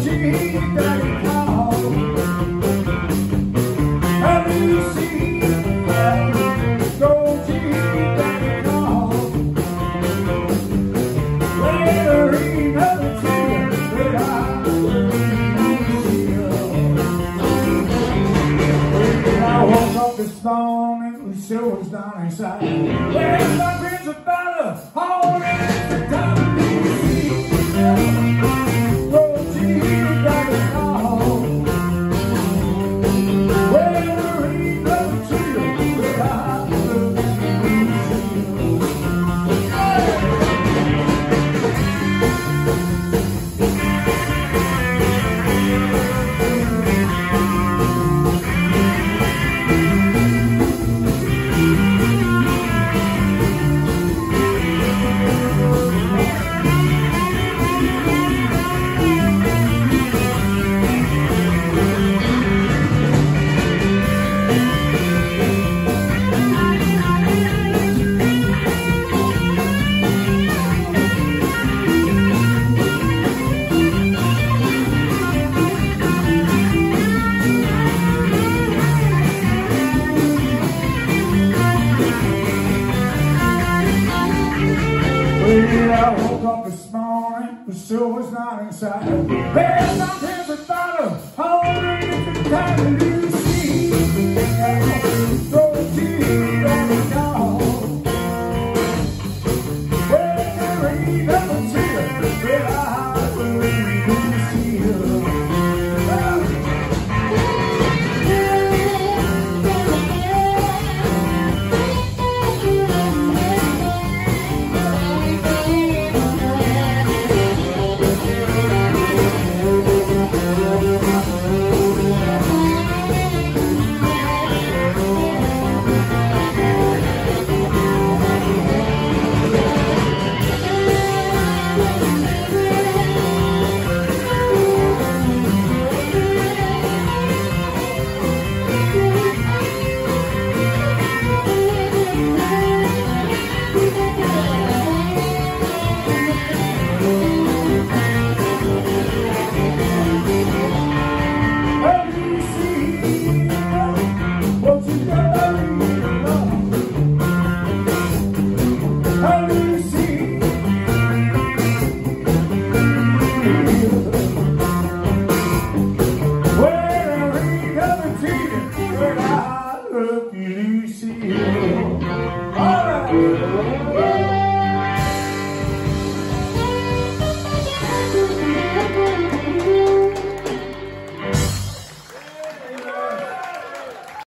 This morning, Lucille was down inside. There's my prince of battle, all in the time of Lucille. Oh, gee, got it all. Well, there ain't nothing to you without I woke up this morning, Lucille was not inside. There's no different bottle, holding the kind of Lucille. Go deep on the dog. Well, there ain't nothing to it, but I believe Lucille. Lucille. All right.